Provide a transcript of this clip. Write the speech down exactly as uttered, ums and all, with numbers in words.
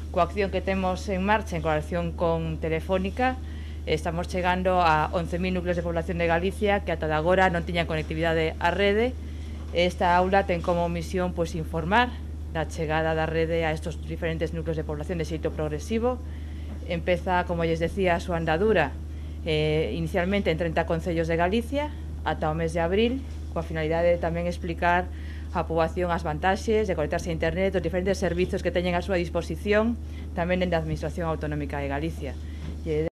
Coa acción que temos en marcha en colaboración con Telefónica, estamos chegando a once mil núcleos de población de Galicia que ata de agora non tiñan conectividade á rede. Esta aula ten como misión pois, informar da chegada da rede a estes diferentes núcleos de población de xeito progresivo. Empeza, como lles decía, a súa andadura eh, inicialmente en trinta concellos de Galicia ata o mes de abril, coa finalidade de tamén explicar a poboación as vantaxes de conectarse a internet, os diferentes servizos que teñen a súa disposición tamén en da Administración Autonómica de Galicia.